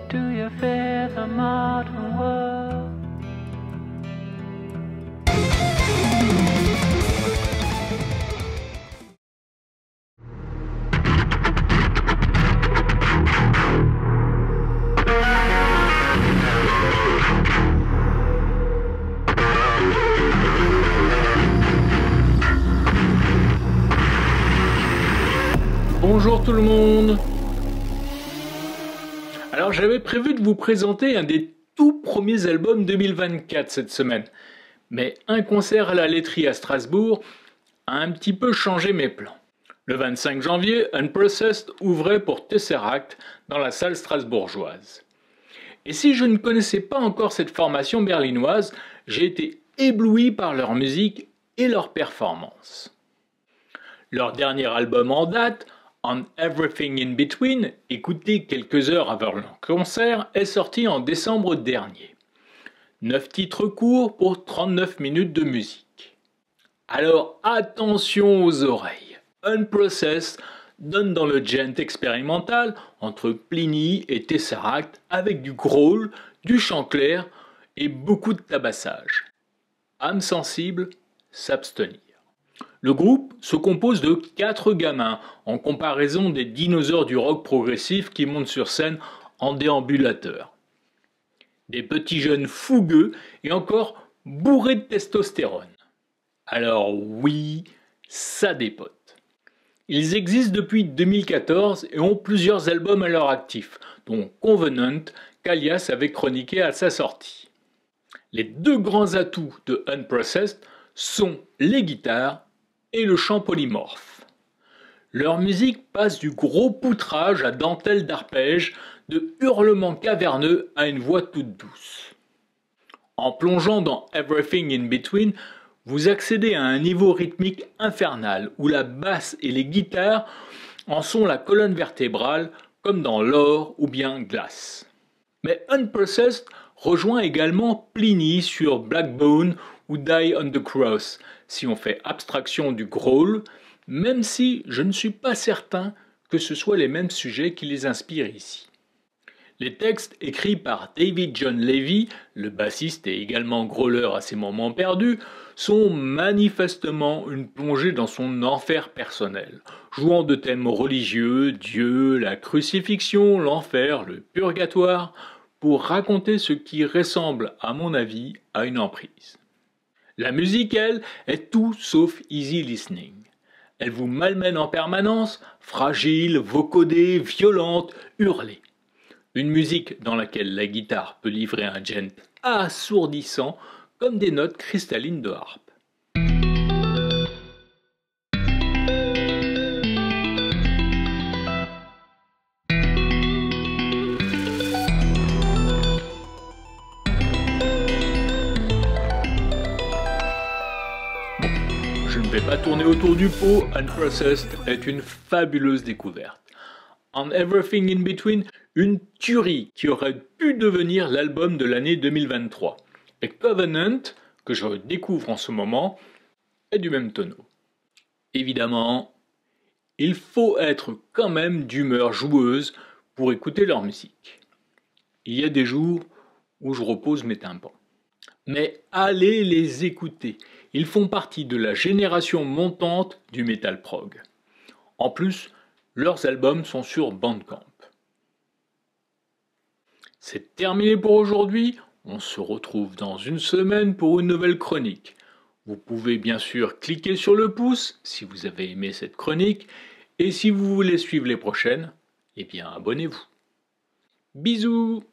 Do you fear the modern world? Bonjour tout le monde. Alors j'avais prévu de vous présenter un des tout premiers albums 2024 cette semaine, mais un concert à la laiterie à Strasbourg a un petit peu changé mes plans. Le 25 janvier, Unprocessed ouvrait pour Tesseract dans la salle strasbourgeoise. Et si je ne connaissais pas encore cette formation berlinoise, j'ai été ébloui par leur musique et leur performance. Leur dernier album en date, On Everything in Between, écouté quelques heures avant leur concert, est sorti en décembre dernier. 9 titres courts pour 39 minutes de musique. Alors attention aux oreilles. Unprocessed donne dans le gent expérimental entre Pliny et Tesseract avec du growl, du chant clair et beaucoup de tabassage. Âme sensible, s'abstenir. Le groupe se compose de 4 gamins, en comparaison des dinosaures du rock progressif qui montent sur scène en déambulateur. Des petits jeunes fougueux et encore bourrés de testostérone. Alors oui, ça dépote. Ils existent depuis 2014 et ont plusieurs albums à leur actif, dont Covenant, qu'Alias avait chroniqué à sa sortie. Les 2 grands atouts de Unprocessed sont les guitares et le chant polymorphe. Leur musique passe du gros poutrage à dentelle d'arpège, de hurlements caverneux à une voix toute douce. En plongeant dans Everything in Between, vous accédez à un niveau rythmique infernal où la basse et les guitares en sont la colonne vertébrale comme dans Lore ou bien Glass. Mais Unprocessed rejoint également Pliny sur Blackbone ou Die on the Cross, si on fait abstraction du growl, même si je ne suis pas certain que ce soit les mêmes sujets qui les inspirent ici. Les textes écrits par David John Levy, le bassiste et également growler à ses moments perdus, sont manifestement une plongée dans son enfer personnel, jouant de thèmes religieux, Dieu, la crucifixion, l'enfer, le purgatoire, pour raconter ce qui ressemble, à mon avis, à une emprise. La musique, elle, est tout sauf easy listening. Elle vous malmène en permanence, fragile, vocodée, violente, hurlée. Une musique dans laquelle la guitare peut livrer un gent assourdissant comme des notes cristallines de harpe. Je ne vais pas tourner autour du pot, Unprocessed est une fabuleuse découverte. On Everything in Between, une tuerie qui aurait pu devenir l'album de l'année 2023. Et Covenant, que je découvre en ce moment, est du même tonneau. Évidemment, il faut être quand même d'humeur joueuse pour écouter leur musique. Il y a des jours où je repose mes tympans. Mais allez les écouter, ils font partie de la génération montante du metal prog. En plus, leurs albums sont sur Bandcamp. C'est terminé pour aujourd'hui, on se retrouve dans une semaine pour une nouvelle chronique. Vous pouvez bien sûr cliquer sur le pouce si vous avez aimé cette chronique, et si vous voulez suivre les prochaines, eh bien abonnez-vous. Bisous!